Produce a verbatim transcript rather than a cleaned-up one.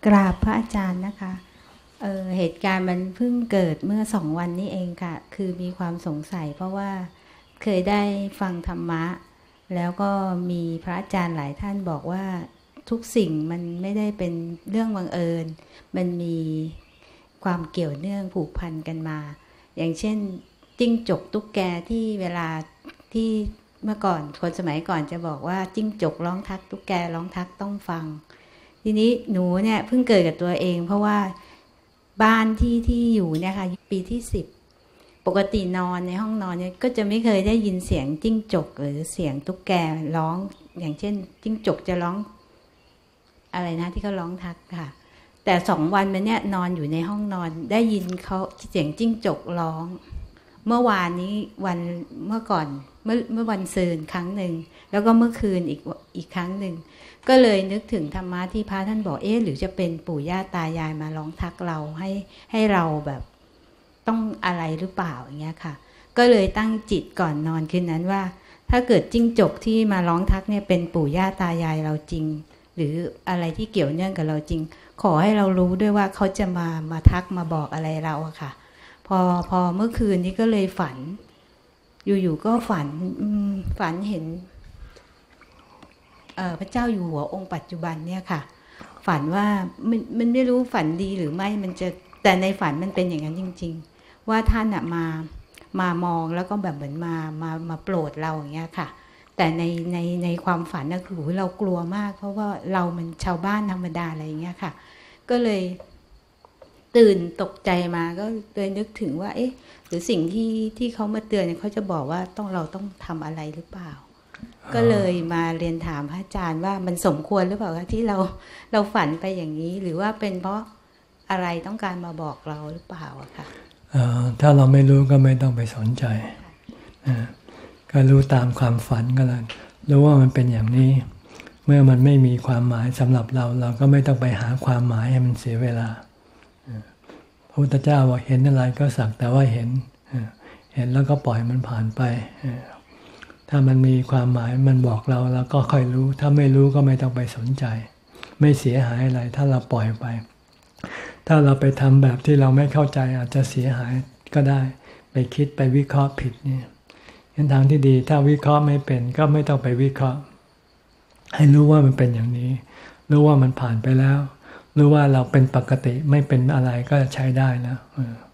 กราบพระอาจารย์นะคะเออเหตุการณ์มันเพิ่งเกิดเมื่อสองวันนี้เองค่ะคือมีความสงสัยเพราะว่าเคยได้ฟังธรรมะแล้วก็มีพระอาจารย์หลายท่านบอกว่าทุกสิ่งมันไม่ได้เป็นเรื่องบังเอิญมันมีความเกี่ยวเนื่องผูกพันกันมาอย่างเช่นจิ้งจกตุ๊กแกที่เวลาที่เมื่อก่อนคนสมัยก่อนจะบอกว่าจิ้งจกร้องทักตุ๊กแกร้องทักต้องฟังทีนี้หนูเนี่ยเพิ่งเกิดกับตัวเองเพราะว่าบ้านที่ที่อยู่เนี่ยค่ะปีที่สิบปกตินอนในห้องนอนเนี่ยก็จะไม่เคยได้ยินเสียงจิ้งจกหรือเสียงตุ๊กแกร้องอย่างเช่นจิ้งจกจะร้องอะไรนะที่เขาร้องทักค่ะแต่สองวันมันเนี่ยนอนอยู่ในห้องนอนได้ยินเขาเสียงจิ้งจกร้องเมื่อวานนี้วันเมื่อก่อนเมื่อเมื่อวันซืนครั้งหนึ่งแล้วก็เมื่อคืนอีกอีกครั้งหนึ่งก็เลยนึกถึงธรรมะที่พระท่านบอกเอ๊ะหรือจะเป็นปู่ย่าตายายมาร้องทักเราให้ให้เราแบบต้องอะไรหรือเปล่าอย่างเงี้ยค่ะก็เลยตั้งจิตก่อนนอนคืนนั้นว่าถ้าเกิดจิ้งจกที่มาร้องทักเนี่ยเป็นปู่ย่าตายายเราจริงหรืออะไรที่เกี่ยวเนื่องกับเราจริงขอให้เรารู้ด้วยว่าเขาจะมามาทักมาบอกอะไรเราอะค่ะพอพอเมื่อคืนนี้ก็เลยฝันอยู่ๆก็ฝันฝันเห็นพระเจ้าอยู่หัวองค์ปัจจุบันเนี่ยค่ะฝันว่ามันมันไม่รู้ฝันดีหรือไม่มันจะแต่ในฝันมันเป็นอย่างนั้นจริงๆว่าท่านอะมามามองแล้วก็แบบเหมือนมามามาโปรดเราอย่างเงี้ยค่ะแต่ในในในความฝันนะคือเรากลัวมากเพราะว่าเรามันชาวบ้านธรรมดาอะไรอย่างเงี้ยค่ะก็เลยตื่นตกใจมาก็เลยนึกถึงว่าเอ๊ะหรือสิ่งที่ที่เขามาเตือนเขาจะบอกว่าต้องเราต้องทำอะไรหรือเปล่าก็เลยมาเรียนถามพระอาจารย์ว่ามันสมควรหรือเปล่าที่เราเราฝันไปอย่างนี้หรือว่าเป็นเพราะอะไรต้องการมาบอกเราหรือเปล่าอะค่ะถ้าเราไม่รู้ก็ไม่ต้องไปสนใจก็รู้ตามความฝันก็แล้วรู้ว่ามันเป็นอย่างนี้เมื่อมันไม่มีความหมายสำหรับเราเราก็ไม่ต้องไปหาความหมายให้มันเสียเวลาพระพุทธเจ้าบอกเห็นอะไรก็สักแต่ว่าเห็นเห็นแล้วก็ปล่อยมันผ่านไปถ้ามันมีความหมายมันบอกเราแล้วก็ค่อยรู้ถ้าไม่รู้ก็ไม่ต้องไปสนใจไม่เสียหายอะไรถ้าเราปล่อยไปถ้าเราไปทำแบบที่เราไม่เข้าใจอาจจะเสียหายก็ได้ไปคิดไปวิเคราะห์ผิดนี่งั้นทางที่ดีถ้าวิเคราะห์ไม่เป็นก็ไม่ต้องไปวิเคราะห์ให้รู้ว่ามันเป็นอย่างนี้รู้ว่ามันผ่านไปแล้วรู้ว่าเราเป็นปกติไม่เป็นอะไรก็ใช้ได้แล้ว